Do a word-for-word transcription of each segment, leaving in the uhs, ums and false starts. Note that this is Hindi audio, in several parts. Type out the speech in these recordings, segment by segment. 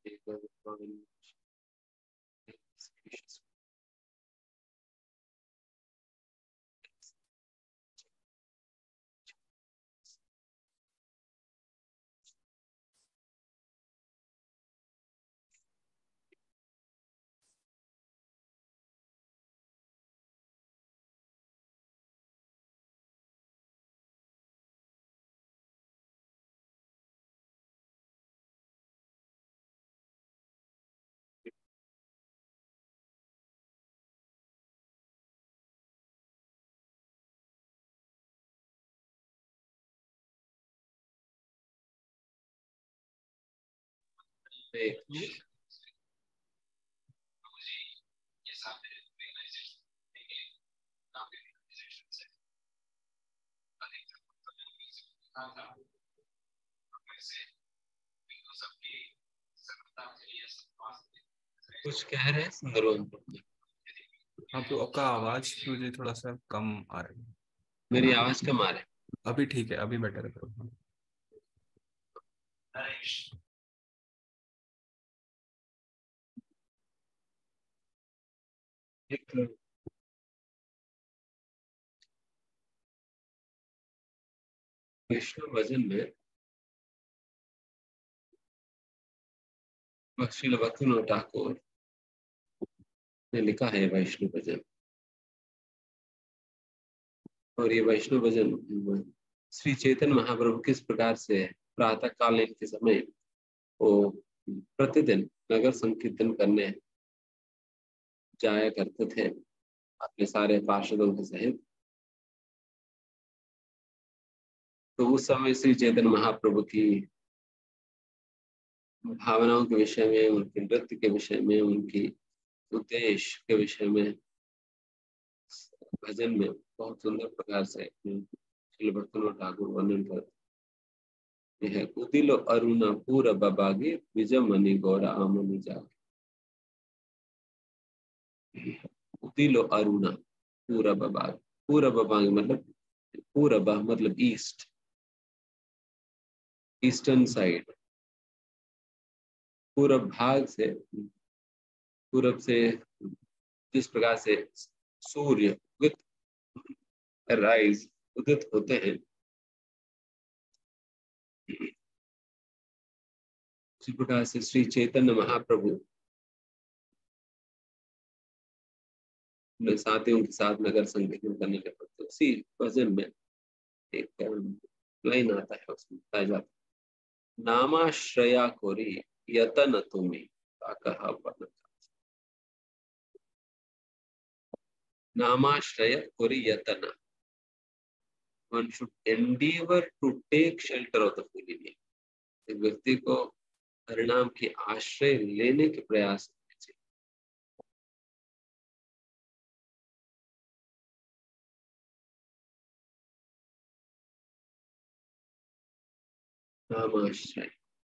कुछ कह रहे हैं सुंदरवन? हाँ, तो आपका आवाज मुझे थोड़ा सा कम आ रही है। मेरी आवाज कम आ रही है? अभी ठीक है, अभी बेटर है। एक विष्णु भजन में श्रील भक्तिविनोद ठाकुर ने लिखा है वैष्णव भजन। और ये वैष्णव भजन श्री चैतन्य महाप्रभु किस प्रकार से प्रातः कालीन के समय वो प्रतिदिन नगर संकीर्तन करने जाया करते थे अपने सारे पार्षदों के सहित। तो उस समय श्री चैतन्य महाप्रभु की भावनाओं के विषय में, उनके नृत्य के विषय में, उनकी उद्देश्य के विषय में भजन में बहुत सुंदर प्रकार से श्री भक्तिविनोद ठाकुर वर्णन करते हैं। उदिलो अरुण पूर बबागे विजय मणि गौरा आमनि जागे। उदिलो अरुण पूरा बबाग, पूरा बबाग मतलब पूरब मतलब ईस्ट, ईस्टर्न साइड। पूरब भाग से, पूरब से जिस प्रकार से सूर्य उदित राइज उदित होते हैं, उसी प्रकार से श्री चैतन्य महाप्रभु में साथियों के साथ नगर संकीर्तन करने के बाद उसी भजन में एक लाइन आता है, उसमें बताया जाता है नामाश्रया कोरी यतन तुम्हें कहा वर्ण। नामाश्रय कोरी यतन, one should endeavor to take shelter of the holy name। एक व्यक्ति को हरिनाम की आश्रय लेने के प्रयास करने चाहिए। नाम आश्रय,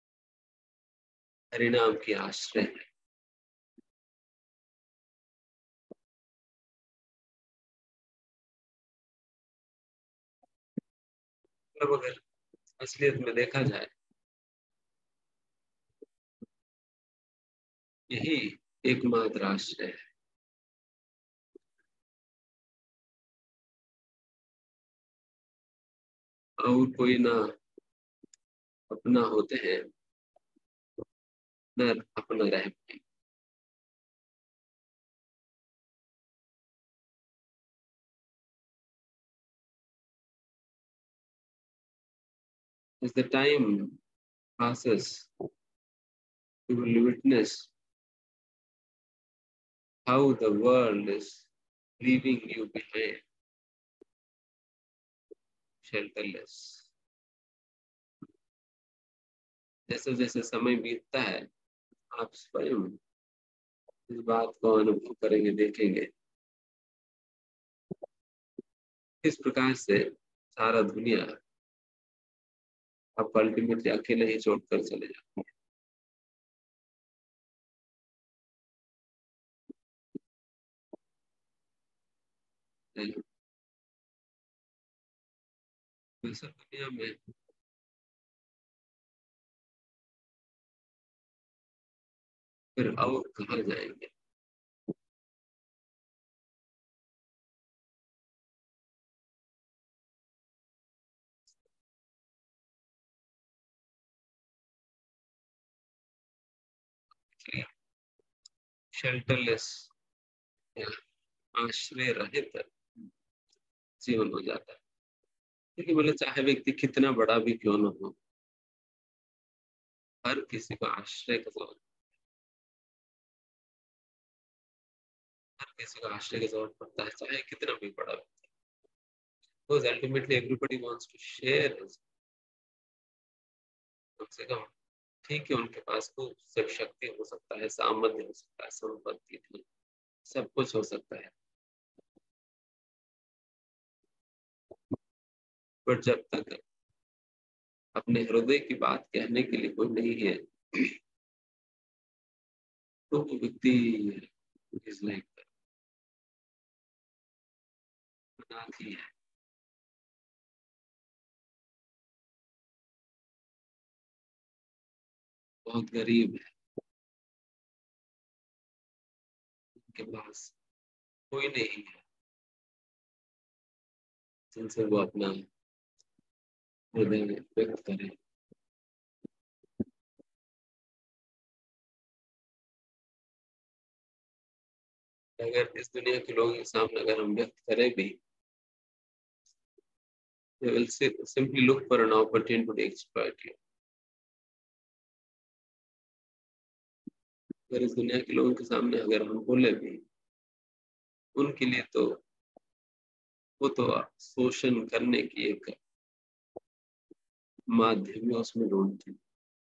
हरिनाम की आश्रय है। अब अगर असलियत में देखा जाए, यही एकमात्र आश्रय है। और कोई ना अपना होते हैं, न अपना रह पाए। As the time passes, you will witness how the world is leaving you behind, shelterless। जैसे जैसे समय बीतता है, आप स्वयं इस बात को अनुभव करेंगे, देखेंगे किस प्रकार से सारा दुनिया आप अल्टीमेटली अकेले ही छोड़ कर चले जाते हैं। दूसरी दुनिया में फिर और कहाँ जाएंगे? शेल्टरलेस, आश्रय रहित जीवन हो जाता है। क्योंकि बोले चाहे व्यक्ति कितना बड़ा भी क्यों न हो, हर किसी को आश्रय का जरूरत, हर किसी को आश्रय की जरूरत पड़ता है, चाहे कितना भी बड़ा व्यक्ति। Because ultimately everybody wants to share his, कम से कम ठीक है उनके पास को सब शक्ति हो सकता है, सामर्थ्य हो सकता है, संपत्ति भी, सब कुछ हो सकता है, पर जब तक अपने हृदय की बात कहने के लिए कोई नहीं है, तो वो व्यक्ति इज लाइक अनाथ ही है, बहुत गरीब है, उनके पास कोई नहीं है जिनसे वो अपना हृदय व्यक्त करे। अगर इस दुनिया के लोगों के सामने अगर हम व्यक्त करें भी, they will simply look for an opportunity to exploit you। अगर इस दुनिया के लोगों के सामने अगर हम बोले भी, उनके लिए तो वो तो शोषण करने की एक माध्यम है, उसमें ढूंढते हैं।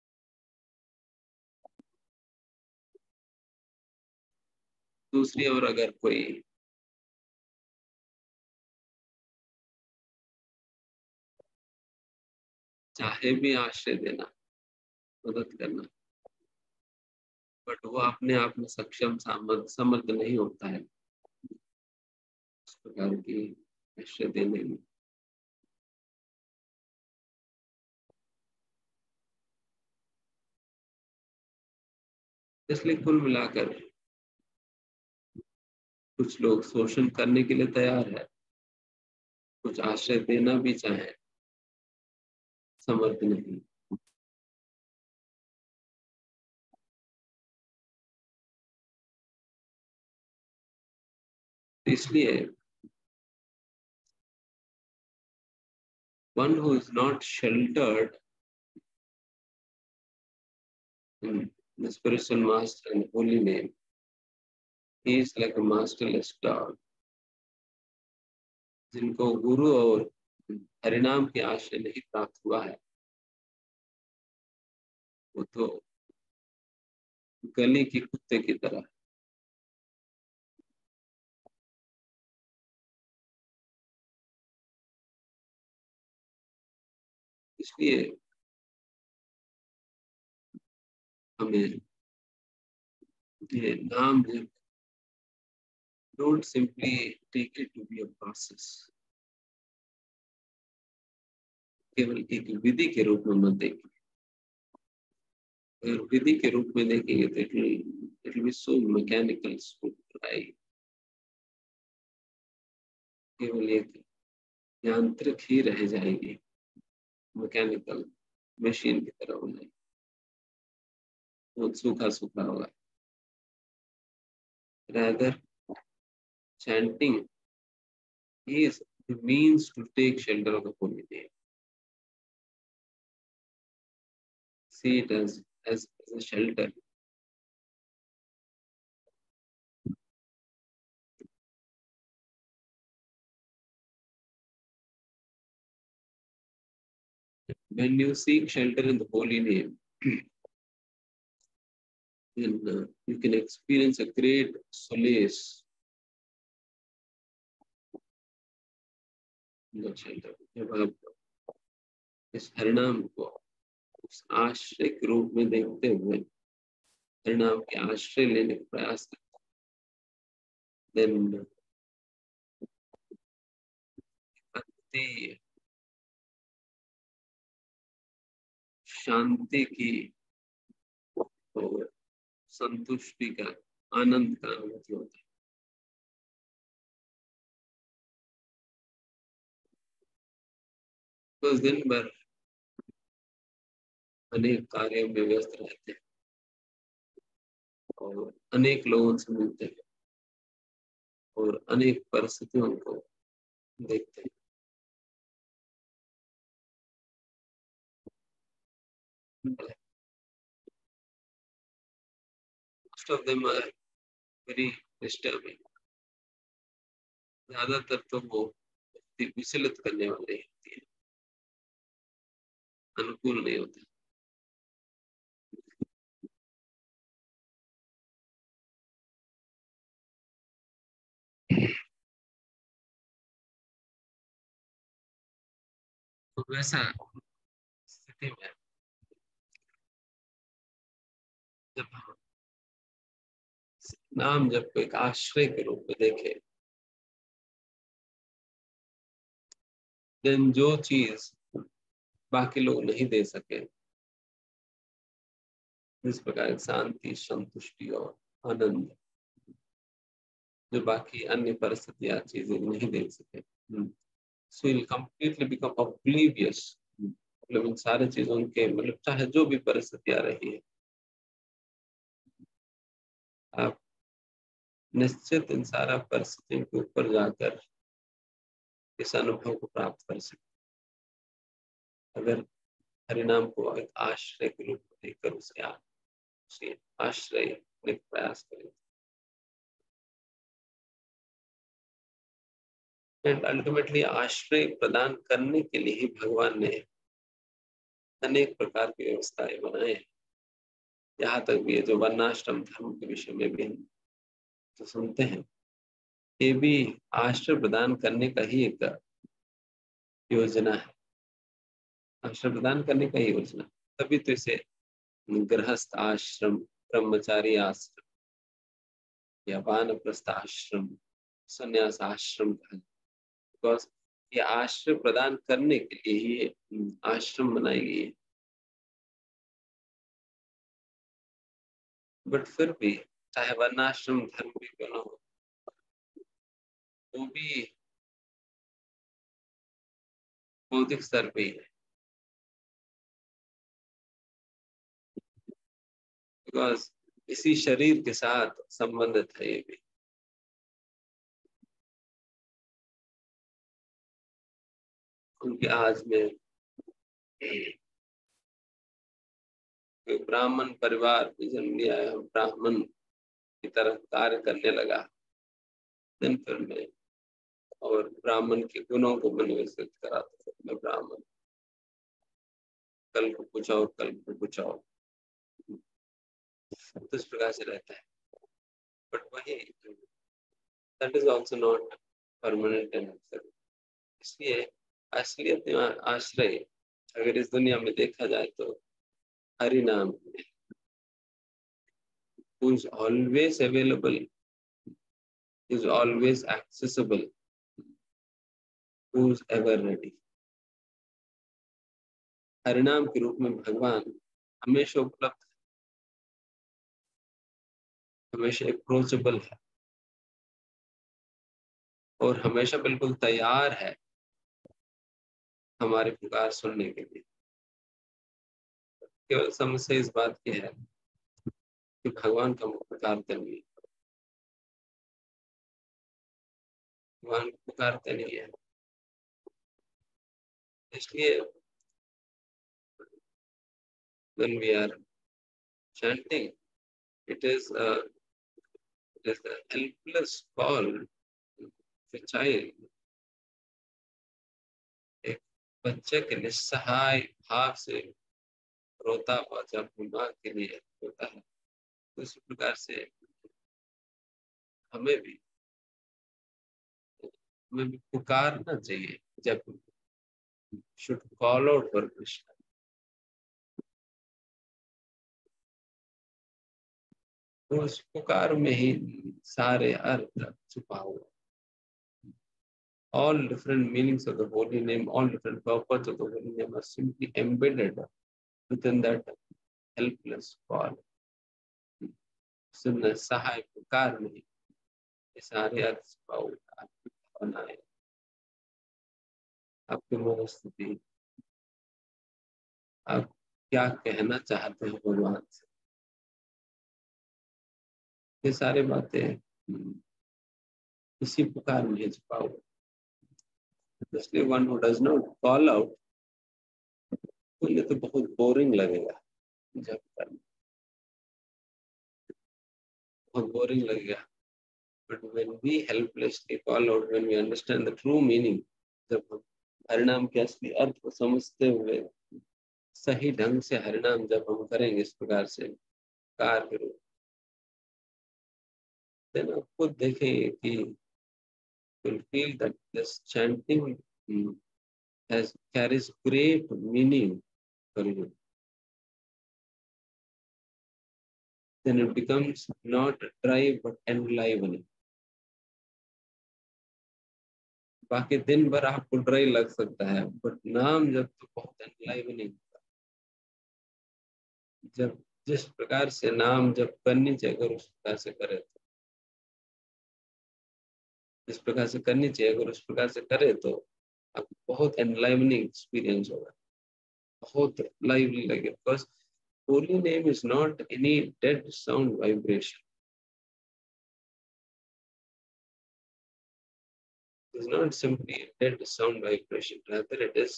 दूसरी ओर अगर कोई चाहे भी आश्रय देना, मदद करना, बट वो अपने आप में सक्षम समर्थ नहीं होता है उस प्रकार की आश्रय देने में, इसलिए कुल मिलाकर कुछ लोग शोषण करने के लिए तैयार है, कुछ आश्रय देना भी चाहे, समर्थ नहीं। इसलिए one who is not sheltered in the spiritual master and holy name, he is like a masterless dog। जिनको गुरु और हरिनाम के आश्रय नहीं प्राप्त हुआ है, वो तो गली के कुत्ते की तरह। इसलिए हमें ये नाम जप, don't simply take it to be a process, केवल एक विधि के रूप में मत देखिए। अगर विधि के रूप में देखेंगे तो it will it will be so mechanical, so dry, केवल एक यांत्रिक ही रह जाएगी, मैकेनिकल मशीन की तरह हो जाएगी, बहुत सूखा सूखा होगा। Rather, chanting is the means to take shelter of the holy name. See it as, as, as a shelter. When you seek shelter in the holy name, then uh, you can experience a great solace in that shelter। जब आप इस हरिनाम को उस आश्रय के रूप में देखते हुए हरिनाम के आश्रय लेने का प्रयास करते हैं, then अति शांति की संतुष्टि का, आनंद का अनुभूति होता है। तो दिन भर अनेक कार्यों में व्यस्त रहते हैं और अनेक लोगों से मिलते हैं और अनेक परिस्थितियों को देखते हैं। Most of them are very disturbing. ज्यादातर तो वो विचलित करने वाले होती है, अनुकूल नहीं होते। तो वैसा स्थिति में जब हम नाम जब को एक आश्रय के रूप में देखें, देन जो चीज बाकी लोग नहीं दे सके, जिस प्रकार शांति, संतुष्टि और आनंद, जो बाकी अन्य परिस्थितियां चीजें नहीं दे सके, so will completely become oblivious. मतलब इन सारे चीजों के, मतलब चाहे जो भी परिस्थितियां रही है, आप निश्चित इन सारा परिस्थितियों के ऊपर जाकर इस अनुभव को प्राप्त कर सकते। अगर हरिनाम को एक आश्रय के रूप में देखकर उसे आप उसे आश्रय करने का प्रयास करें, एंड अल्टीमेटली आश्रय प्रदान करने के लिए ही भगवान ने अनेक प्रकार की व्यवस्थाएं बनाए। यहाँ तक भी है जो वर्णाश्रम धर्म के विषय में भी हम तो सुनते हैं, ये भी आश्रय प्रदान करने का ही एक योजना है, आश्रय प्रदान करने का ही योजना। तभी तो इसे गृहस्थ आश्रम, ब्रह्मचारी आश्रम या वानप्रस्थ आश्रम, संन्यास आश्रम कहा, बिकॉज ये आश्रय प्रदान करने के लिए ही आश्रम बनाई गई है। बट फिर भी चाहे वर्णाश्रम धर्म भी क्यों ना हो, वो भी बौद्धिक स्तर पे है, बिकॉज इसी शरीर के साथ संबंधित है ये भी। उनके आज में ब्राह्मण परिवार में जन्म लिया है, ब्राह्मण की तरह कार्य करने लगा, दिन फिर में और ब्राह्मण के गुणों को मैंने विकसित करा, तो मैं ब्राह्मण, कल को पूछाओ कल को पूछाओ, तो इस प्रकार से रहता है। बट वही that is also not permanent and absolute. इसलिए असलियत में आश्रय अगर इस दुनिया में देखा जाए तो हरि नाम who is always available, is always accessible, who is ever ready। हरिनाम के रूप में भगवान हमेशा उपलब्ध, हमेशा अप्रोचेबल है और हमेशा बिल्कुल तैयार है हमारी पुकार सुनने के लिए। केवल समस्या इस बात की है कि भगवान का पुकारते नहीं, भगवान पुकारते नहीं है। इसलिए when we are chanting, it is a, it is a helpless call to a child, एक बच्चे के निस्सहाय भाव से रोता हुआ जब माँ के लिए होता है, तो इसी प्रकार से हमें भी हमें भी पुकारना चाहिए जब should call out for Krishna। तो उस पुकार में ही सारे अर्थ छुपा हुआ, all different meanings of the holy name, all different purposes of the holy name are simply embedded within that helpless call। सुन सहाय पुकार नहीं, ये सारे अर्थ पाओ आपकी भावनाएं, आपकी मनोस्थिति, आप क्या कहना चाहते हो भगवान से, ये सारी बातें हम्म, इसी पुकार में छुपाओ। इसलिए one who does not call out, तो ये तो बहुत बोरिंग लगेगा, जब करना बहुत बोरिंग लगेगा। But when we helplessly call out, when we understand the true meaning, जब हम हरिनाम के असली अर्थ को समझते हुए सही ढंग से हरिनाम जब हम करेंगे इस प्रकार से कार्य रूप, देन आप खुद देखेंगे कि you'll feel that this chanting mm, has carries great meaning for you. Then it becomes not dry but enlivening. बाकी दिन भर आपको ड्राई लग सकता है, बट नाम जब तो बहुत एनलाइवनिंग, जब जिस प्रकार से नाम जब करनी चाहिए अगर उस प्रकार से करे तो, जिस प्रकार से करनी चाहिए अगर उस प्रकार से करे तो आपको बहुत एनलाइवनिंग एक्सपीरियंस होगा, बहुत लाइवली लगे। Because holy name is not any dead sound vibration. It is not simply a dead sound vibration. Rather, it is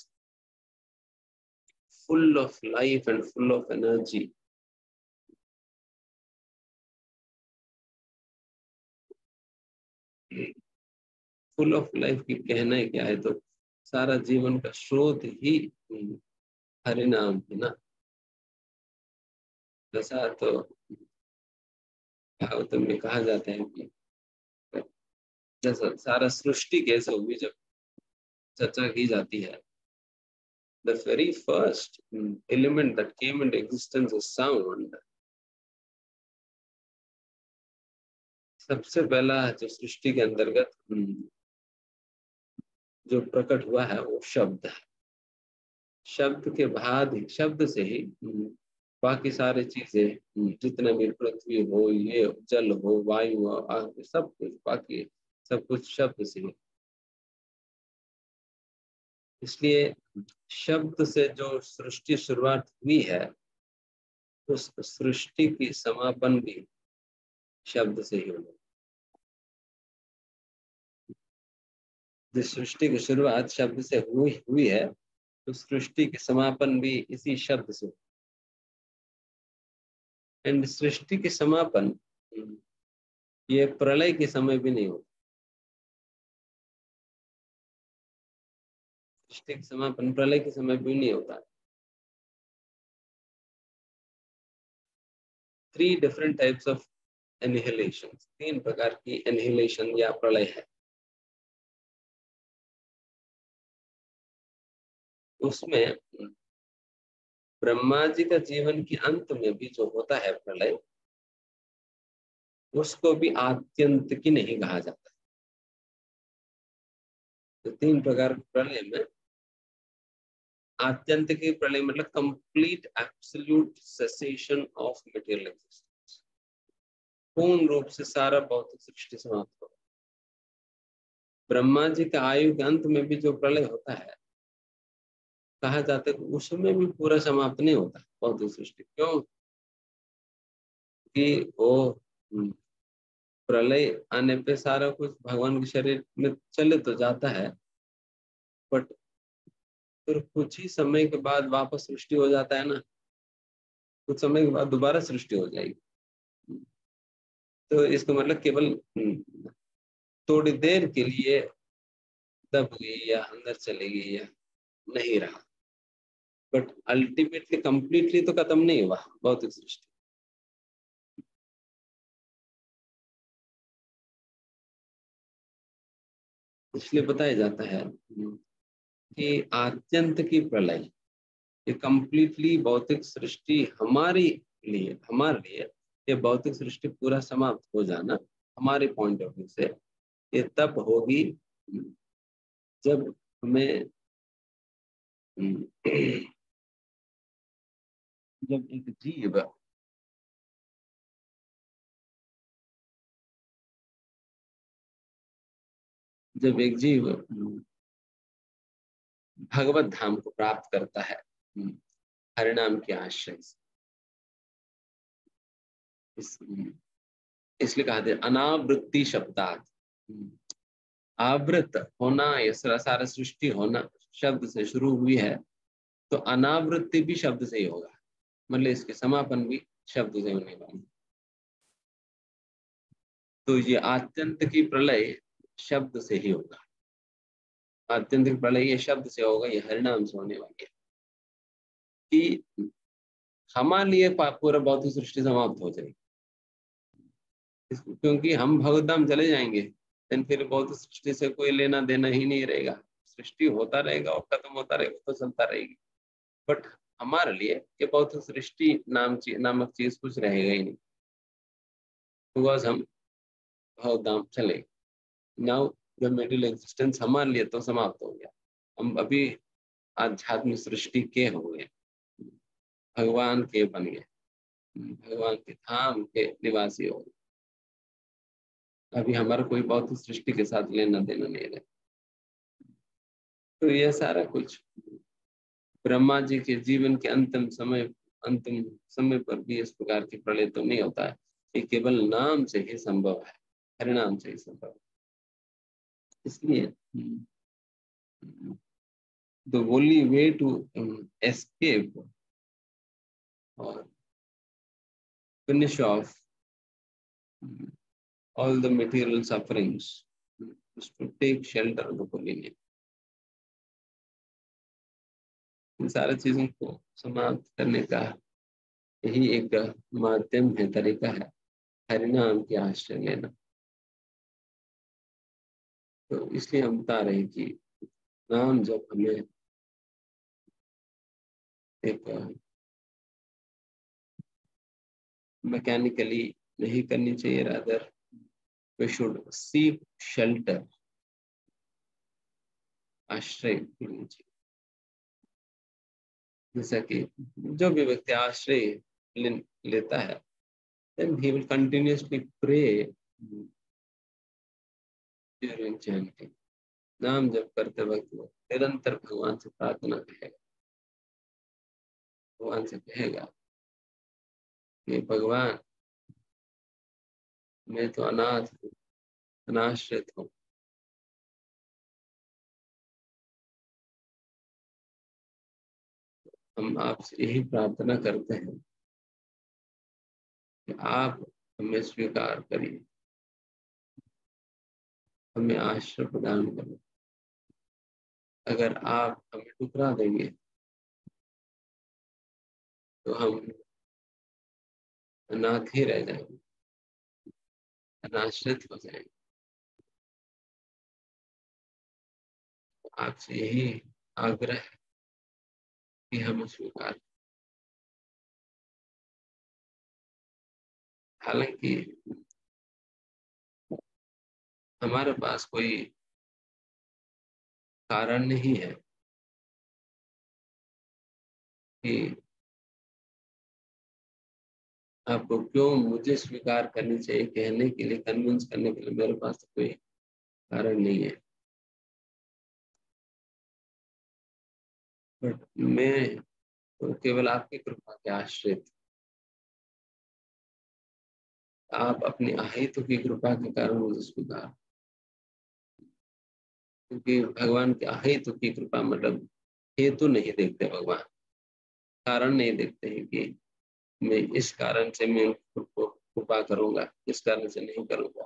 full of life and full of energy. Full of life की कहना है क्या है, तो सारा जीवन का स्रोत ही हरि नाम है ना। जैसा तो भागवत में कहा जाता है कि जैसा सारा सृष्टि कैसे हुई जब चर्चा की जाती है, the very first element that came into existence is sound. सबसे पहला जो सृष्टि के अंतर्गत जो प्रकट हुआ है वो शब्द है। शब्द के बाद ही, शब्द से ही बाकी सारी चीजें जितने भी पृथ्वी हो, ये जल हो, वायु हो, आग, सब कुछ बाकी सब कुछ शब्द से ही। इसलिए शब्द से जो सृष्टि शुरुआत हुई है, उस सृष्टि की समापन भी शब्द से ही हुई। जिस सृष्टि की शुरुआत शब्द से हुई हुई है, तो सृष्टि की समापन भी इसी शब्द से। एंड सृष्टि की समापन ये प्रलय के समय भी नहीं होता। सृष्टि का समापन प्रलय के समय भी नहीं होता। Three different types of annihilation, तीन प्रकार की एनिहिलेशन या प्रलय है। उसमें ब्रह्मा जी का जीवन के अंत में भी जो होता है प्रलय, उसको भी आत्यंतिकी नहीं कहा जाता। तो तीन प्रकार के प्रलय में आत्यंतिकी प्रलय मतलब complete absolute cessation of material existence, पूर्ण रूप से सारा भौतिक सृष्टि समाप्त हो। ब्रह्मा जी का आयु के अंत में भी जो प्रलय होता है, कहा जाता है कि उसमें भी पूरा समाप्त नहीं होता भौतिक सृष्टि। क्यों? कि वो प्रलय आने पे सारा कुछ भगवान के शरीर में चले तो जाता है, बट फिर कुछ ही समय के बाद वापस सृष्टि हो जाता है ना, कुछ समय के बाद दोबारा सृष्टि हो जाएगी। तो इसका मतलब केवल थोड़ी देर के लिए दब गई या अंदर चली गई या नहीं रहा, बट अल्टीमेटली कंप्लीटली तो खत्म नहीं हुआ भौतिक सृष्टि। इसलिए बताया जाता है कि आत्यंत की प्रलय, ये कंप्लीटली भौतिक सृष्टि हमारी लिए हमारे लिए ये भौतिक सृष्टि पूरा समाप्त हो जाना हमारे पॉइंट ऑफ व्यू से ये तब होगी जब हमें जब एक जीव जब एक जीव भगवत धाम को प्राप्त करता है हरिनाम के आश्रय से, इस, इसलिए कहा था अनावृत्ति शब्दात। आवृत होना, ये सारा सृष्टि होना शब्द से शुरू हुई है, तो अनावृत्ति भी शब्द से ही होगा, मतलब इसके समापन भी शब्द से होने वाली। तो ये आत्यंत की प्रलय शब्द से ही होगा, आत्यंतिक प्रलय ये शब्द से होगा, ये हरिनाम से होने वाली है। कि हमारे लिए पूरा भौतिक सृष्टि समाप्त हो जाएगी, क्योंकि हम भगवत धाम चले जाएंगे, लेकिन फिर भौतिक सृष्टि से कोई लेना देना ही नहीं रहेगा। सृष्टि होता रहेगा और खत्म होता रहेगा, तो चलता रहेगी। बट हमारे लिए ये भौतिक सृष्टि नाम ची, नामक चीज कुछ रहेगा ही नहीं, बिकॉज हम भगवत धाम चले। नाउ द मिडिल एग्जिस्टेंस हमारे लिए तो समाप्त हो गया, हम अभी आध्यात्मिक सृष्टि के हो गए, भगवान के बन गए, भगवान के धाम के निवासी हो गए। अभी हमारा कोई भौतिक सृष्टि के साथ लेना देना नहीं रहे। तो यह सारा कुछ ब्रह्मा जी के जीवन के अंतिम समय अंतिम समय पर भी इस प्रकार की प्रलय तो नहीं होता है, ये केवल नाम से ही संभव है, हरिनाम से ही संभव है। इसलिए the only way to um, escape or finish off um, all the material sufferings um, is to take shelter of the holy name. इन सारी चीजों को समाप्त करने का यही एक माध्यम है, तरीका है, हरिनाम के आश्रय लेना। तो इसलिए हम बता रहे हैं कि नाम जब हमें एक मैकेनिकली नहीं करनी चाहिए, rather we should seek shelter, आश्रय लेनी चाहिए। जैसा कि जो भी व्यक्ति आश्रय ले, लेता है, then he will continuously pray during chanting. नाम जप करते वक्त वो निरंतर भगवान से प्रार्थना करेगा, भगवान से कहेगा कि भगवान मैं तो अनाथ हूँ, अनाश्रित हूँ, हम आपसे यही प्रार्थना करते हैं कि आप हमें स्वीकार करिए, हमें आश्रय प्रदान करें। अगर आप हमें ठुकरा देंगे तो हम अनाथ ही रह जाएंगे, अनाश्रित हो जाएंगे। आपसे यही आग्रह है कि हमें स्वीकार। हालांकि हमारे पास कोई कारण नहीं है कि आपको क्यों मुझे स्वीकार करनी चाहिए, कहने के लिए, कन्विंस करने के लिए मेरे पास तो कोई कारण नहीं है। बट मैं तो केवल आपकी कृपा के आश्रित, आप अपनी अहित की कृपा के कारण मुझे स्वीकार, क्योंकि भगवान के अहित की कृपा मतलब हेतु नहीं देखते भगवान, कारण नहीं देखते हैं कि मैं इस कारण से मैं उनको कृपा करूंगा, इस कारण से नहीं करूंगा।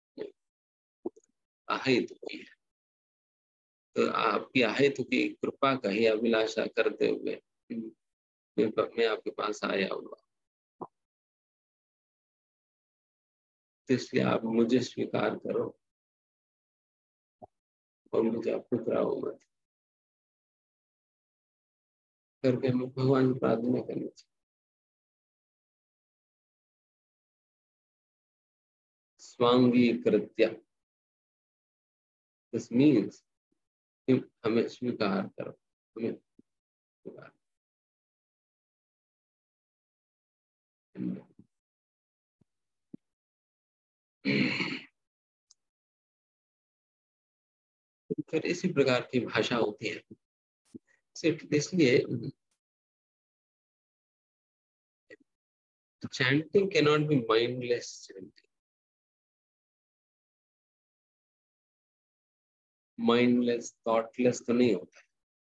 अहित ही है, तो आपकी अहित की कृपा का ही अभिलाषा करते हुए मैं, मैं आपके पास आया हुआ, तो इसलिए आप मुझे स्वीकार करो और मुझे आप ठुकराओ मत करके हमें भगवान की प्रार्थना करनी चाहिए। स्वांगी कृत्य, दिस मीन्स हमें स्वीकार करो, हमें स्वीकार। फिर इसी प्रकार की भाषा होती है। सिर्फ इसलिए chanting can not be mindless chanting. Mindless thoughtless तो नहीं होता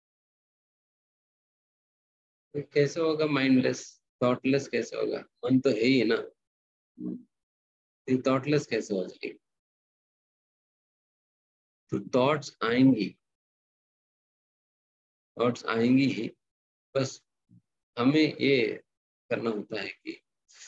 है। कैसे होगा माइंडलेस थॉटलेस? कैसे होगा? मन तो है ही ना, थॉटलेस कैसे हो जाएगी? तो थॉट्स आएंगी, थॉट्स आएंगी ही। बस हमें ये करना होता है कि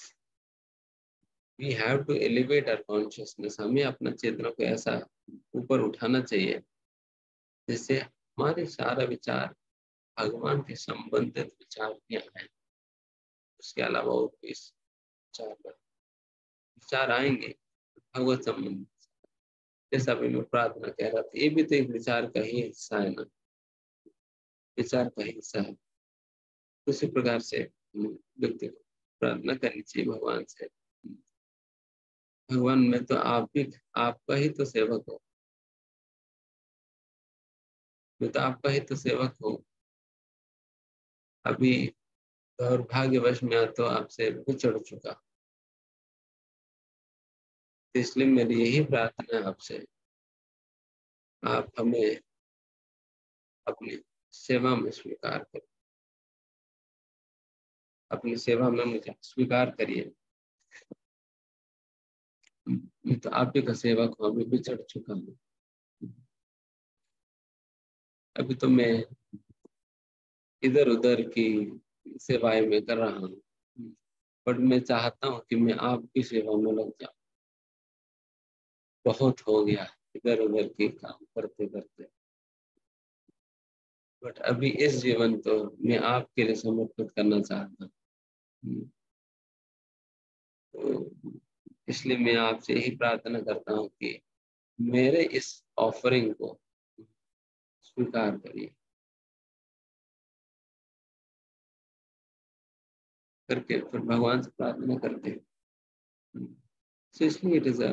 we have to elevate our consciousness. हमें अपना चेतना को ऐसा ऊपर उठाना चाहिए जिससे हमारे सारा विचार भगवान के संबंधित विचार ही आए। उसके अलावा और कोई विचार विचार आएंगे भगवत संबंध। जैसा भी मैं प्रार्थना कह रहा था, ये भी तो एक विचार का ही हिस्सा है ना, विचार का हिस्सा है। उसी प्रकार से व्यक्ति को प्रार्थना करनी चाहिए भगवान से। भगवान, मैं तो आप भी आपका ही तो सेवक हूँ, मैं तो आपका ही तो सेवक हूँ। अभी दुर्भाग्यवश मैं तो आपसे बिछड़ चुका, इसलिए मेरी यही प्रार्थना है आपसे, आप हमें अपनी सेवा में स्वीकार करें, अपनी सेवा में मुझे स्वीकार करिए। मैं तो आप ही का सेवक हूँ, अभी बिछड़ चुका हूँ। अभी तो मैं इधर उधर की सेवाएं में कर रहा हूँ, बट मैं चाहता हूँ कि मैं आपकी सेवा में लग जाऊँ। बहुत हो गया इधर उधर के काम करते करते, बट अभी इस जीवन तो मैं आपके लिए समर्पित करना चाहता हूँ। तो इसलिए मैं आपसे यही प्रार्थना करता हूँ कि मेरे इस ऑफरिंग को स्वीकार करिए। करके फिर भगवान से प्रार्थना करते हैं। So इसलिए it is a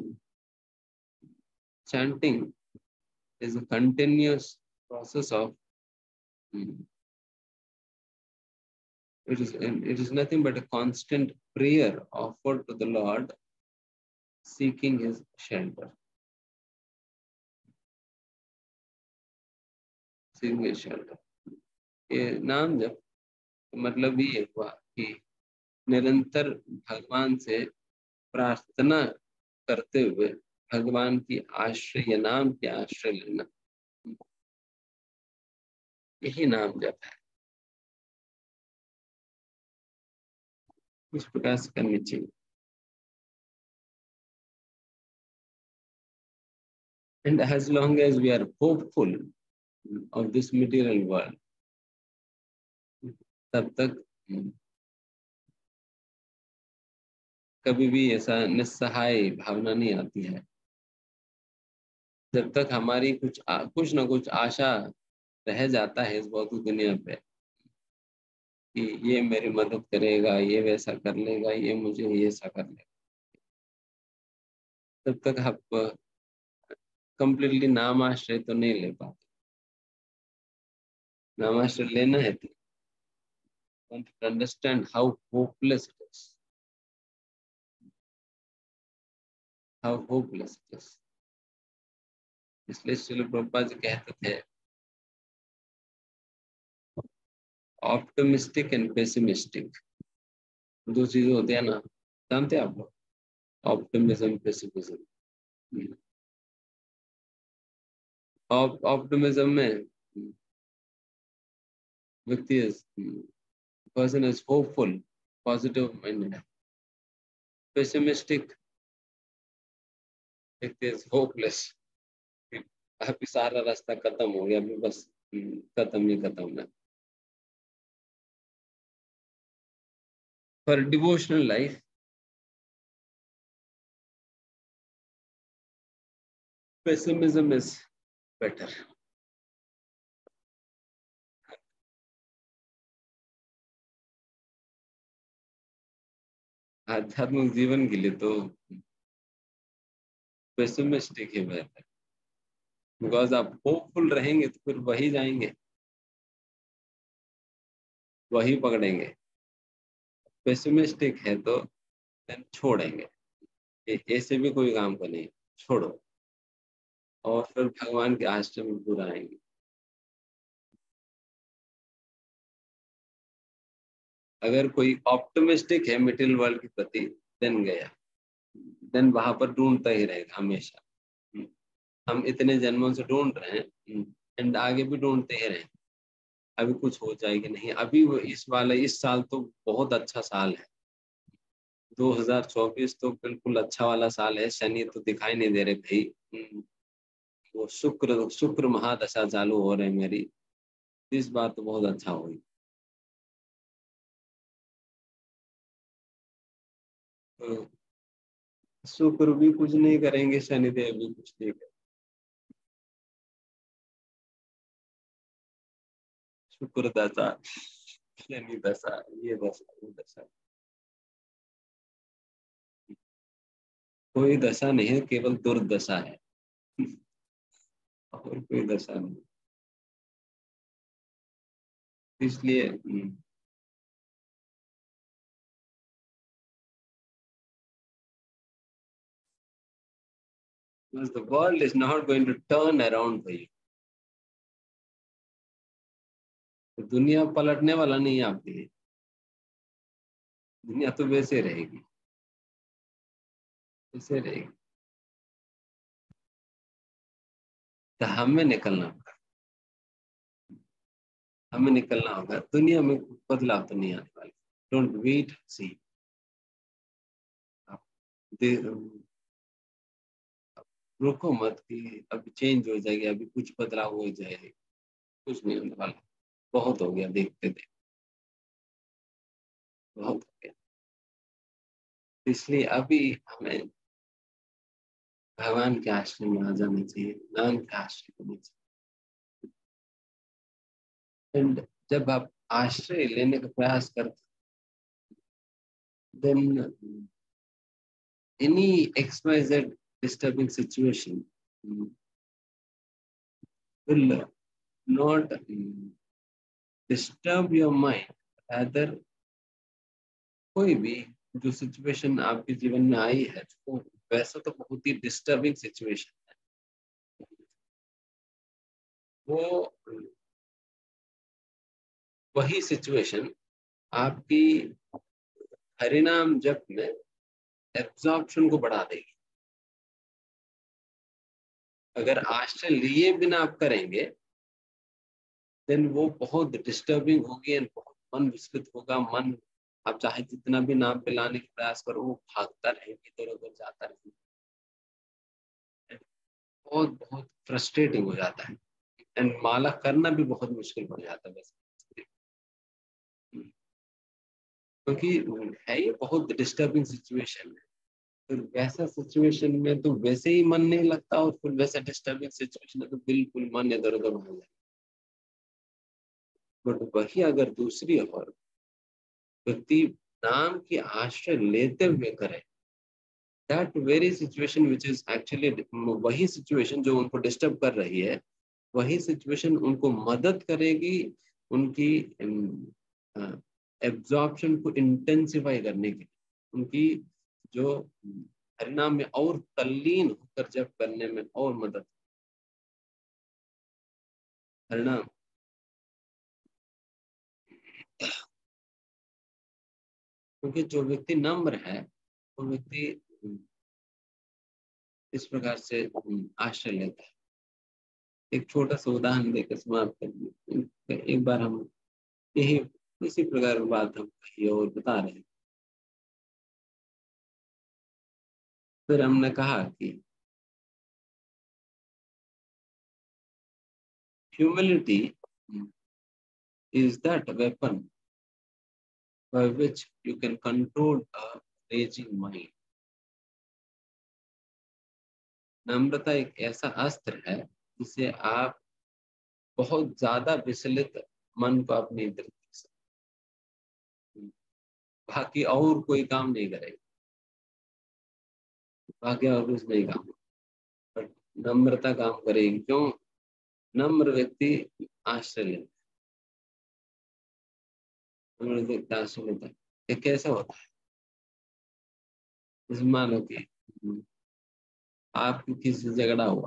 chanting is a continuous process of mm, it is it is nothing but a constant prayer offered to the Lord, seeking his shelter, seeking his shelter। ये नाम जब मतलब ये हुआ कि निरंतर भगवान से प्रार्थना करते हुए भगवान की आश्रय, नाम के आश्रय लेना, यही नाम जप है। इस प्रकार से करनी चाहिए। And as long as we are hopeful of this material world, तब तक कभी भी ऐसा निस्सहाय भावना नहीं आती है। जब तक हमारी कुछ आ, कुछ ना कुछ आशा रह जाता है इस भौतिक दुनिया पे कि ये मेरी मदद करेगा, ये वैसा कर लेगा, ये मुझे ये ऐसा कर लेगा, तब तक आप कंप्लीटली नाम आश्रय तो नहीं ले पाते। नाम आश्रय लेना है तो understand how hopeless it is, how hopeless it is. इसलिए श्रील प्रभुपाद जी कहते थे, ऑप्टिमिस्टिक एंड पेसिमिस्टिक दो चीजें होती है ना, जानते हैं आप लोग? Optimism, pessimism. ऑप्टिमिज्म में व्यक्ति person is hopeful, positive minded है। पेसिमिस्टिक व्यक्ति इज होपलेस, अभी सारा रास्ता खत्म हो गया, अभी बस खत्म ही खत्म है। For devotional life pessimism is better. आध्यात्मिक जीवन के लिए तो पेसिमिस्टिक ही बेहतर। बिकॉज आप होपफुल रहेंगे तो फिर वही जाएंगे, वही पकड़ेंगे। पेसिमिस्टिक है तो देन छोड़ेंगे, ए- ऐसे भी कोई काम को नहीं, छोड़ो, और फिर भगवान के आश्रम में पूरा आएंगे। अगर कोई ऑप्टिमिस्टिक है मिडिल वर्ल्ड के प्रति, देन गया, देन वहां पर ढूंढता ही रहेगा हमेशा। हम्म, हम इतने जन्मों से ढूंढ रहे हैं, एंड आगे भी ढूंढते ही रहें। अभी कुछ हो जाएगी नहीं, अभी वो इस वाले इस साल तो बहुत अच्छा साल है, दो हज़ार चौबीस तो बिल्कुल अच्छा वाला साल है। शनि तो दिखाई नहीं दे रहे भाई। हम्म, वो शुक्र शुक्र महादशा चालू हो रहे मेरी, इस बार तो बहुत अच्छा होगी। तो शुक्र भी कुछ नहीं करेंगे, शनिदेव भी कुछ नहीं करेंगे। शुक्र दशा, शनि दशा, ये दशा वो दशा, कोई दशा नहीं है, केवल दुर्दशा है, और कोई दशा नहीं। इसलिए हम्म, the world is not going to turn around for you। दुनिया पलटने वाला नहीं है आपके लिए, दुनिया तो वैसे रहेगी, वैसे रहेगी। तो हमें निकलना होगा, हमें निकलना होगा, दुनिया में बदलाव तो नहीं आने वाला। डोंट वेट, सी, रुको मत कि अभी चेंज हो जाएगी, अभी कुछ बदलाव हो जाएगा, कुछ नहीं होने वाला। बहुत हो गया, देखते देखते बहुत हो गया। इसलिए अभी हमें भगवान के आश्रम में आ जाना चाहिए, नाम के आश्रय करना चाहिए। एंड जब आप आश्रय लेने का प्रयास करते, then any X Y Z disturbing situation will not disturb your mind, rather कोई भी जो सिचुएशन आपके जीवन में आई है, तो वैसा तो बहुत ही डिस्टर्बिंग सिचुएशन है, वो वही सिचुएशन आपकी हरिनाम जप में एब्जॉर्प्शन को बढ़ा देगी। अगर आश्रय लिए बिना आप करेंगे, देन वो बहुत डिस्टर्बिंग होगी एंड बहुत मन विचलित होगा। मन, आप चाहे जितना भी नाम पे लाने का प्रयास करो, वो भागता रहेगी, इधर उधर जाता रहेगा, बहुत बहुत फ्रस्ट्रेटिंग हो जाता है, एंड माला करना भी बहुत मुश्किल पड़ जाता है वैसे, क्योंकि है ये बहुत डिस्टर्बिंग सिचुएशन है। फिर वैसा सिचुएशन में तो वैसे ही मन नहीं लगता, और फिर वैसा डिस्टर्बिंग सिचुएशन है तो बिल्कुल मन इधर उधर हो जाए। बट वही अगर दूसरी ओर व्यक्ति नाम की आश्रय लेते हुए करे, that very situation which is actually, वही सिचुएशन जो उनको डिस्टर्ब कर रही है, वही सिचुएशन उनको मदद करेगी उनकी एब्जॉर्प्शन को इंटेंसिफाई करने के लिए, उनकी जो हरिनाम में और तल्लीन होकर जप करने में और मदद। हरिनाम, क्योंकि जो व्यक्ति नम्र है, वो व्यक्ति इस प्रकार से आश्रय लेता है। एक छोटा सा उदाहरण देकर समाप्त कर दिए। एक बार हम यही इसी प्रकार की बात हम कही और बता रहे हैं, फिर हमने कहा कि humility is that weapon by which you can control a raging mind। नम्रता एक ऐसा अस्त्र है जिसे आप बहुत ज्यादा विचलित मन को आप नियंत्रित कर सकते हैं। बाकी और कोई काम नहीं करेगा, बाकी और कुछ नहीं काम, बट नम्रता काम करेगी। क्यों? नम्र व्यक्ति आश्रय लेता है, नम्र व्यक्ति आश्रय लेता है। ये कैसे होता है? जैसे मानो कि आपकी किसी से झगड़ा हुआ,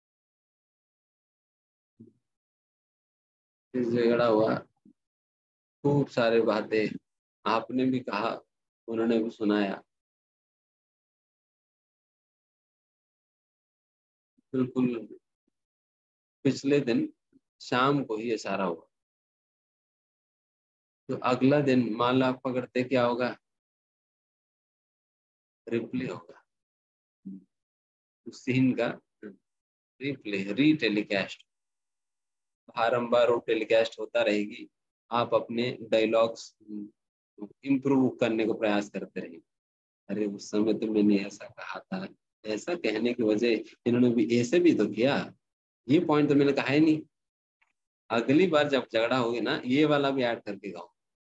किसी से झगड़ा हुआ, खूब सारे बातें आपने भी कहा, उन्होंने भी सुनाया, बिल्कुल पिछले दिन शाम को ही ये सारा हुआ। तो अगला दिन मान लो आप पकड़ते, क्या होगा? रिप्ले होगा, उस सीन का रिप्ले, रीटेलीकास्ट, बारंबार वो टेलीकास्ट होता रहेगी। आप अपने डायलॉग्स इम्प्रूव करने को प्रयास करते रहेंगे। अरे उस समय तो मैंने ऐसा कहा था, ऐसा कहने की वजह इन्होंने भी ऐसे भी तो किया, ये पॉइंट तो मैंने कहा ही नहीं। अगली बार जब झगड़ा होगी ना, ये वाला भी ऐड करके गाओ।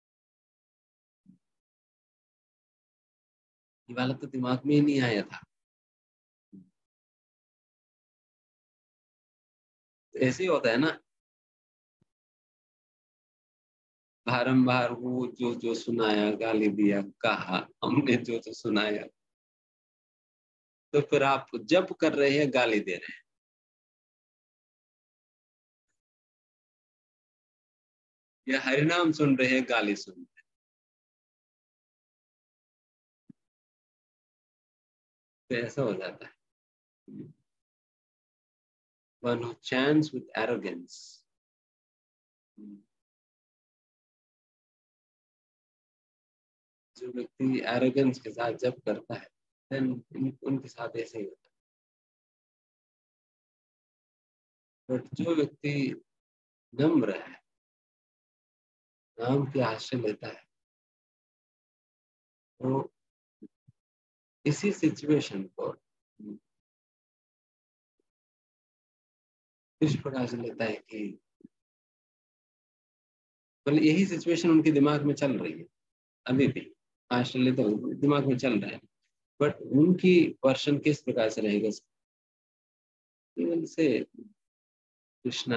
ये वाला तो दिमाग में ही नहीं आया था। तो ऐसे ही होता है ना, बारंबार वो जो जो सुनाया, गाली दिया, कहा हमने जो जो सुनाया, तो फिर आप जब कर रहे हैं गाली दे रहे हैं, या हरिनाम सुन रहे हैं गाली सुन रहे हैं, तो ऐसा हो जाता है। One who chants with arrogance, जो व्यक्ति एरोगेंस के साथ जब करता है, then उनके साथ ऐसे ही होता है। बट जो व्यक्ति नम्र है, नाम के आश्रय लेता है, वो इसी सिचुएशन को इस प्रकार से लेता है कि मतलब यही सिचुएशन उनके दिमाग में चल रही है अभी भी, आश्रय लेते हुए दिमाग में चल रहा है, बट उनकी वर्षन किस प्रकार से रहेगा? केवल से कृष्णा,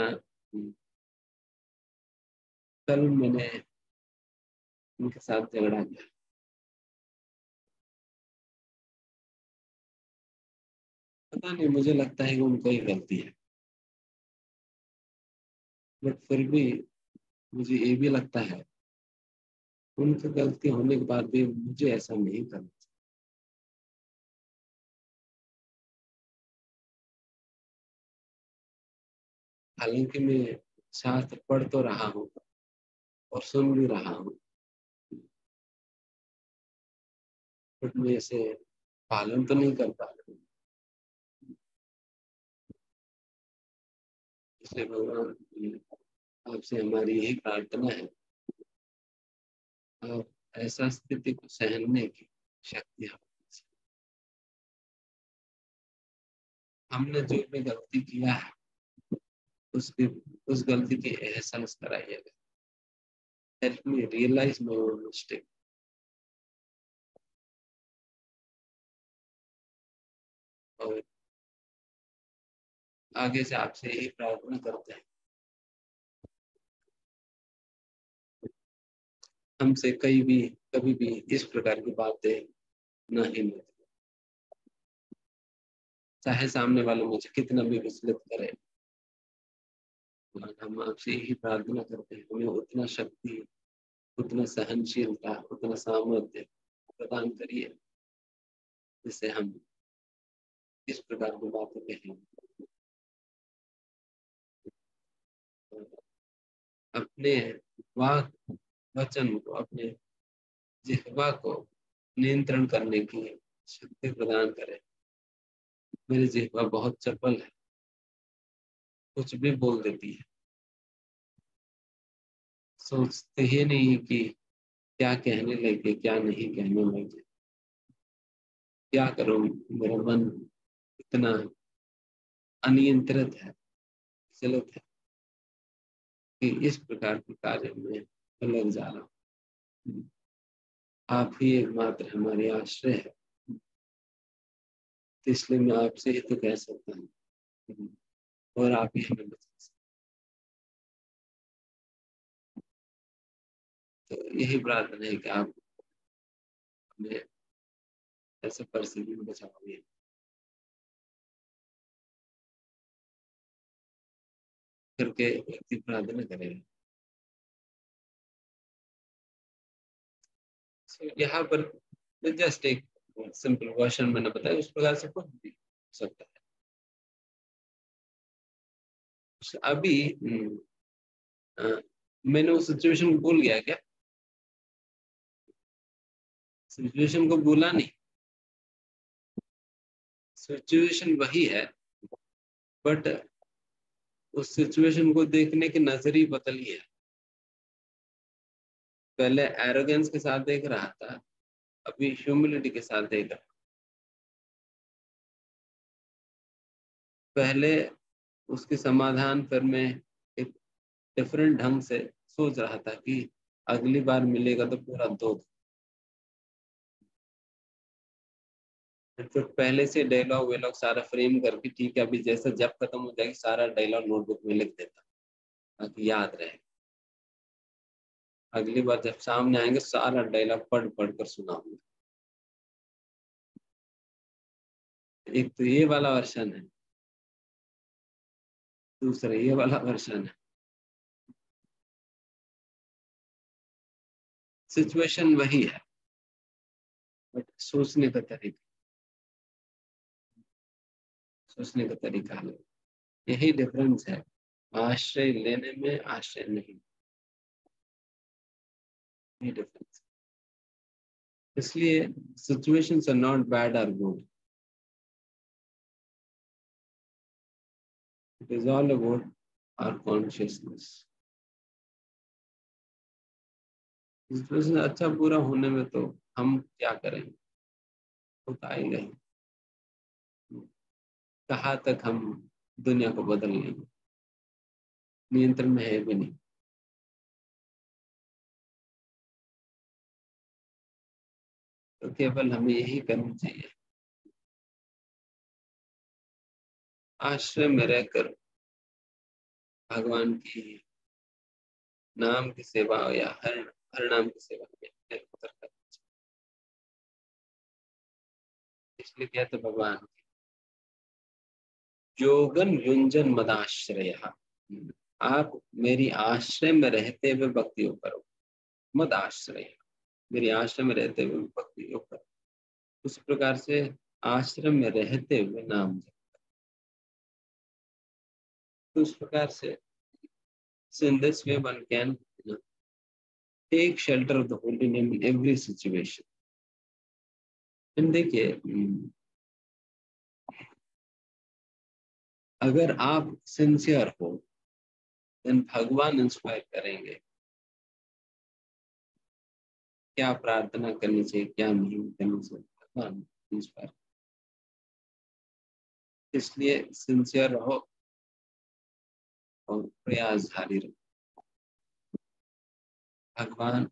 कल मैंने उनके साथ झगड़ा किया, पता नहीं, मुझे लगता है कि उनका ही गलती है, बट फिर भी मुझे ये भी लगता है उनकी गलती होने के बाद भी मुझे ऐसा नहीं करना चाहिए। हालांकि मैं शास्त्र पढ़ तो रहा हूँ और सुन भी रहा हूँ, बट मैं इसे पालन तो नहीं कर पा रहा हूँ। इसलिए भगवान, आपसे हमारी यही प्रार्थना है, आप ऐसा स्थिति को सहने की शक्ति हमें दीजिए। हमने जो भी गलती किया है, उसकी उस गलती की एहसास कराइएगा। Help me realise my own mistake. और आगे से आपसे यही प्रार्थना करते हैं, हमसे कहीं भी कभी भी इस प्रकार की बातें न ही मिले, चाहे सामने वाले मुझे कितना भी विचलित करे। हम आपसे यही प्रार्थना करते हैं, हमें उतना शक्ति, उतना सहनशीलता, उतना सामर्थ्य प्रदान करिए, जिससे हम इस प्रकार की बातें कहें, अपने वाक वचन को, अपने जिह्वा को नियंत्रण करने की शक्ति प्रदान करें। मेरी जिह्वा बहुत चपल है, कुछ भी बोल देती है, सोचते ही नहीं कि क्या कहने लगे, क्या नहीं कहने लगे, क्या करूं। मेरा मन इतना अनियंत्रित है, चलित है कि इस प्रकार के कार्य में लग जा रहा हूँ। आप ही एकमात्र हमारे आश्रय है, इसलिए मैं आपसे ही तो कह सकता हूँ, और आप ही हमें बचा सकते हैं। तो यही प्रार्थना है कि आप हमें ऐसे परिस्थिति में बचाओगे। करके व्यक्ति प्रार्थना करेगा। so, यहाँ पर जस्ट एक सिंपल वर्जन मैंने बताया, उस प्रकार से कुछ भी हो सकता है। अभी आ, मैंने उस सिचुएशन को भूल गया क्या? सिचुएशन को भूला नहीं, सिचुएशन वही है, बट उस सिचुएशन को देखने के नजरिए बदल गया। पहले एरोगेंस के साथ देख रहा था, अभी ह्यूमिलिटी के साथ देख रहा। पहले उसके समाधान पर मैं एक डिफरेंट ढंग से सोच रहा था कि अगली बार मिलेगा तो पूरा दो। तो पहले से डायलॉग वेलॉग सारा फ्रेम करके, ठीक है अभी जैसा जब खत्म हो जाएगी सारा डायलॉग नोटबुक में लिख देता ताकि याद रहे। अगली बार जब सामने आएंगे सारा डायलॉग पढ़ पढ़ कर सुनाऊंगा। एक तो ये वाला वर्षन है, दूसरा ये वाला वर्षन है। सिचुएशन वही है, बट सोचने का तरीका सोचने का तरीका अलग। यही डिफरेंस है आश्रय लेने में, आश्रय नहीं, यही डिफरेंस। इसलिए सिचुएशंस आर नॉट बैड और good, it is all about our consciousness. Situation अच्छा पूरा होने में तो हम क्या करेंगे, होता ही नहीं। कहाँ तक हम दुनिया को बदल लेंगे, नियंत्रण में है भी नहीं। तो केवल हमें यही करना चाहिए, आश्रय में रहकर भगवान की नाम की सेवा या हर हर नाम की सेवा में निरंतर करना चाहिए। इसलिए कहते भगवान योगन युंजन मदाश्रय, आप मेरी आश्रय में रहते हुए भक्ति योग करो। मद आश्रय, मेरी आश्रय में रहते हुए भक्ति योग करो। उस प्रकार से आश्रम में रहते हुए नाम जप। तो उस प्रकार से so in this way one can you know, take shelter of the holy name in every situation. And देखिए अगर आप सिंसियर हो देन भगवान इंस्पायर करेंगे क्या प्रार्थना करनी चाहिए, क्या नहीं करनी चाहिए, भगवान इंस्पायर। इसलिए सिंसियर रहो और प्रयास जारी रहो। भगवान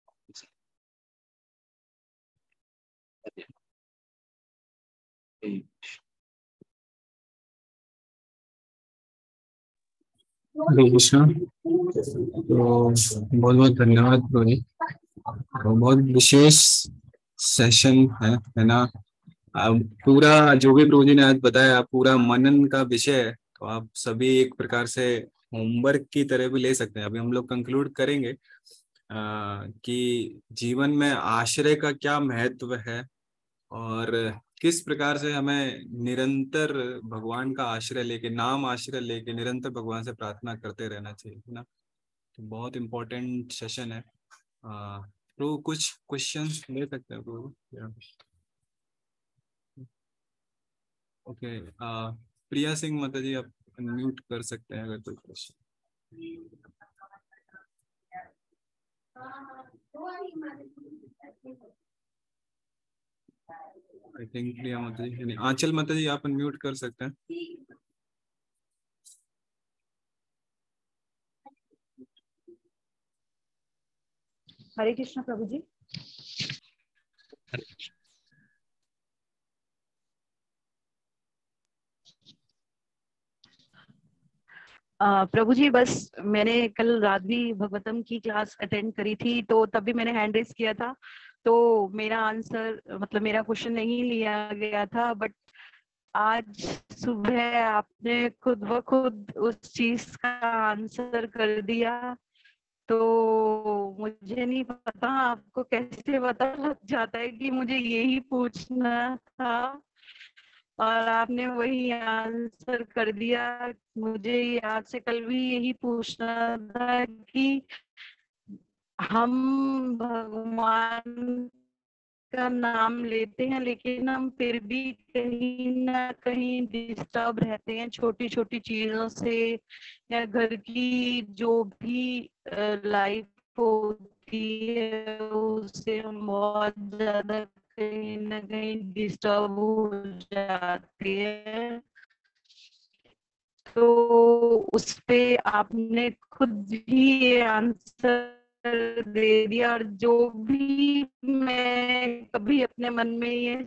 हरे कृष्णा। तो बहुत बहुत धन्यवाद प्रभु जी। तो बहुत विशेष सेशन है है ना। अब पूरा जो भी प्रभु जी ने आज बताया पूरा मनन का विषय है, तो आप सभी एक प्रकार से होमवर्क की तरह भी ले सकते हैं। अभी हम लोग कंक्लूड करेंगे आ, कि जीवन में आश्रय का क्या महत्व है और किस प्रकार से हमें निरंतर भगवान का आश्रय लेके, नाम आश्रय लेके निरंतर भगवान से प्रार्थना करते रहना चाहिए, है ना। तो बहुत इम्पोर्टेंट सेशन है। आ, तो कुछ क्वेश्चंस ले सकते हैं प्रभु। ओके, प्रिया सिंह माता जी आप अनम्यूट कर सकते हैं अगर कोई क्वेश्चन। आई थिंक प्रिया माता जी नहीं, आंचल माता जी आप अनम्यूट कर सकते हैं। हरे कृष्ण प्रभु जी। अ, प्रभु जी, बस मैंने कल रात भी भगवतम की क्लास अटेंड करी थी, तो तब भी मैंने हैंड रेस किया था, तो मेरा आंसर मतलब मेरा क्वेश्चन नहीं लिया गया था। बट आज सुबह आपने खुद ब खुद उस चीज का आंसर कर दिया, तो मुझे नहीं पता आपको कैसे पता लग जाता है कि मुझे यही पूछना था, और आपने वही आंसर कर दिया। मुझे आज से कल भी यही पूछना था कि हम भगवान का नाम लेते हैं, लेकिन हम फिर भी कहीं ना कहीं डिस्टर्ब रहते हैं छोटी छोटी चीजों से, या घर की जो भी लाइफ होती है उससे हम बहुत ज्यादा कहीं ना कहीं डिस्टर्ब हो जाते हैं। तो उस पे आपने खुद ही ये आंसर दे दिया, और जो भी मैं कभी अपने मन में ये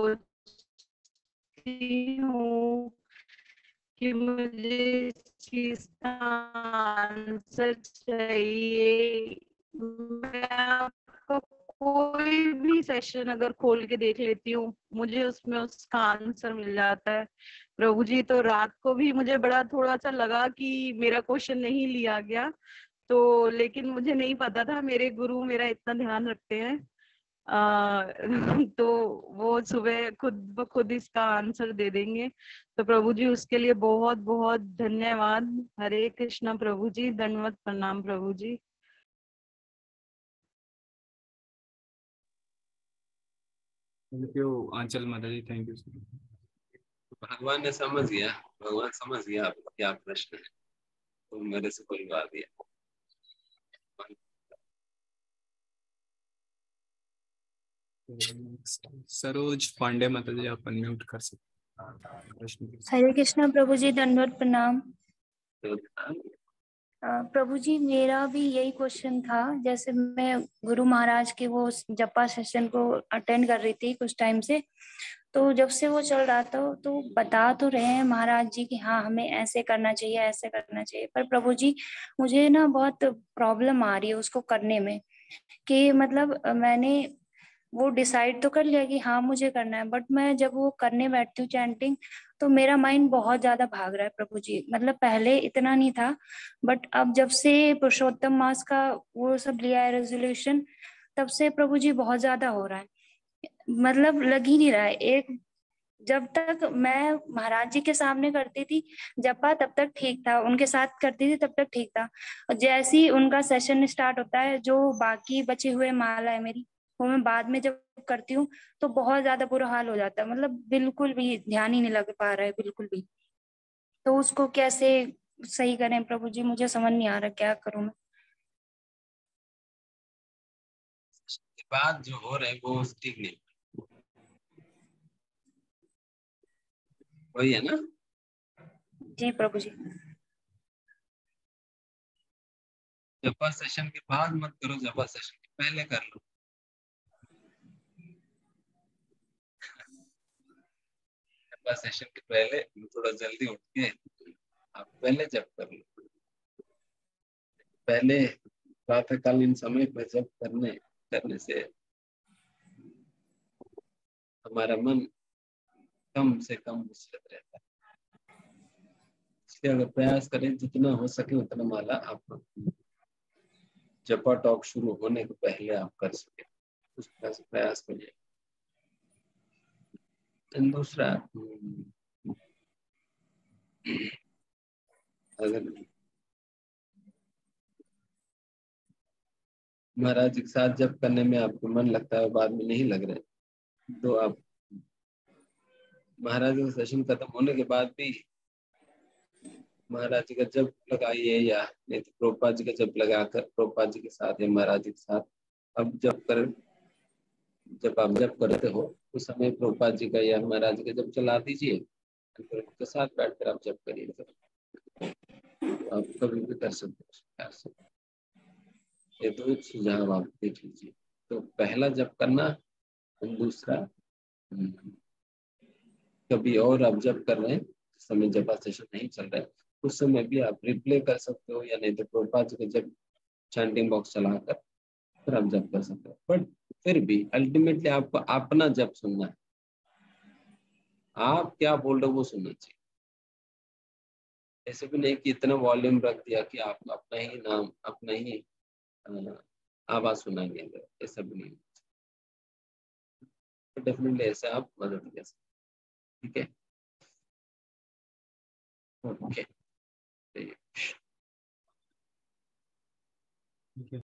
सोचती हूँ कि मुझे इस चीज का आंसर चाहिए, मैं आपका कोई भी सेशन अगर खोल के देख लेती हूँ, मुझे उसमें उसका आंसर मिल जाता है। प्रभु जी, तो रात को भी मुझे बड़ा थोड़ा सा लगा कि मेरा क्वेश्चन नहीं लिया गया, तो लेकिन मुझे नहीं पता था मेरे गुरु मेरा इतना ध्यान रखते हैं। आ, तो वो सुबह खुद ब खुद इसका आंसर दे देंगे। तो प्रभु जी, उसके लिए बहुत बहुत धन्यवाद। हरे कृष्णा प्रभु जी, दंडवत प्रणाम प्रभु जी। थैंक यू आंचल माता जी, थैंक यू। भगवान ने समझ गया, भगवान समझ गया आपका क्या प्रश्न है, तो मेरे से बुलवा दिया। सरोज पांडे माता जी, आप अनम्यूट कर सकते हैं प्रश्न पूछ सकते हरे कृष्णा प्रभु जी, दंडवत प्रणाम। तो अ, प्रभु जी, मेरा भी यही क्वेश्चन था। जैसे मैं गुरु महाराज के वो जपा सेशन को अटेंड कर रही थी कुछ टाइम से, तो जब से वो चल रहा था तो बता तो रहे हैं महाराज जी कि हाँ हमें ऐसे करना चाहिए ऐसे करना चाहिए, पर प्रभु जी मुझे ना बहुत प्रॉब्लम आ रही है उसको करने में। कि मतलब अ, मैंने वो डिसाइड तो कर लिया कि हाँ मुझे करना है, बट मैं जब वो करने बैठती हूँ चैंटिंग, तो मेरा माइंड बहुत ज्यादा भाग रहा है प्रभु जी। मतलब पहले इतना नहीं था, बट अब जब से पुरुषोत्तम मास का वो सब लिया है रेजोल्यूशन, तब से प्रभु जी बहुत ज्यादा हो रहा है। मतलब लग ही नहीं रहा है। एक जब तक मैं महाराज जी के सामने करती थी जपा तब तक ठीक था, उनके साथ करती थी तब तक ठीक था। और जैसे ही उनका सेशन स्टार्ट होता है, जो बाकी बचे हुए माला है मेरी, वो मैं बाद में जब करती हूँ तो बहुत ज्यादा बुरा हाल हो जाता है। मतलब बिल्कुल भी ध्यान ही नहीं लग पा रहा है बिल्कुल भी। तो उसको कैसे सही करें प्रभु जी, मुझे समझ नहीं आ रहा क्या करूं मैं। के बाद जो हो रहा है वो ठीक नहीं, वही है ना। जी प्रभु जी। जपा सेशन के बाद मत करो, जपा सेशन के पहले कर लो। जपा सेशन के पहले थोड़ा जल्दी उठ के आप पहले जप कर लो। पहले प्रातःकालीन समय पर जप करने करने से हमारा मन कम से कम विचलित रहता है। इसलिए अगर प्रयास करें जितना हो सके उतना माला आप जपा टॉक शुरू होने के पहले आप कर सके, उस तरह से प्रयास करिए। दूसरा, अगर महाराज के साथ जप करने में आपको मन लगता है बाद में नहीं लग रहे, तो आप महाराज का सेशन खत्म होने के बाद भी महाराज जी का जप लगाइए, या नहीं तो प्रोपा जी का जप लगाकर प्रोपा जी के साथ या महाराज जी के साथ अब जप कर, जब आप जप करते हो उस समय प्रोपा जी का या महाराज जी का जप चला दीजिए, फिर उनके साथ बैठकर आप जप करिए। तो आप कभी भी कर सकते हो। ये दो सुझाव आप देख लीजिए। तो पहला जप करना, दूसरा कभी और आप जब कर रहे हैं समय जपा सेशन नहीं चल रहा है उस समय भी आप रिप्ले कर सकते हो, या नहीं तो प्रभुपाद जी का जब चैंटिंग बॉक्स चलाकर फिर आप जप कर सकते हो। बट फिर भी अल्टीमेटली आपको अपना जप सुनना है, आप क्या बोल रहे हो वो सुनना चाहिए। ऐसे भी नहीं कि इतना वॉल्यूम रख दिया कि आप अपना ही नाम, अपना ही अ, आवाज सुनाएंगे, ऐसा भी नहीं। तो डेफिनेटली ऐसे आप मदद कर सकते, ठीक है। ओके। ठीक है।